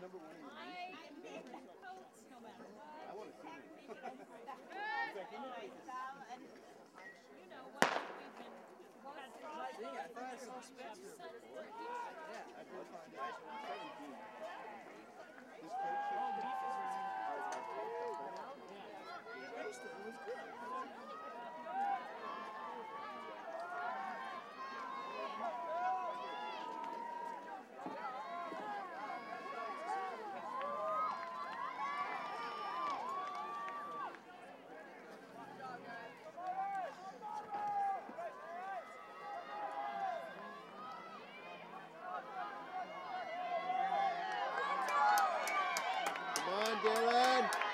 number one in the nation. No matter what. I want to see him. You know what? We've been. I thought I saw Spencer before. Yeah, I drove by the ice when I was 17. His coach It was good. Come on, Dillon!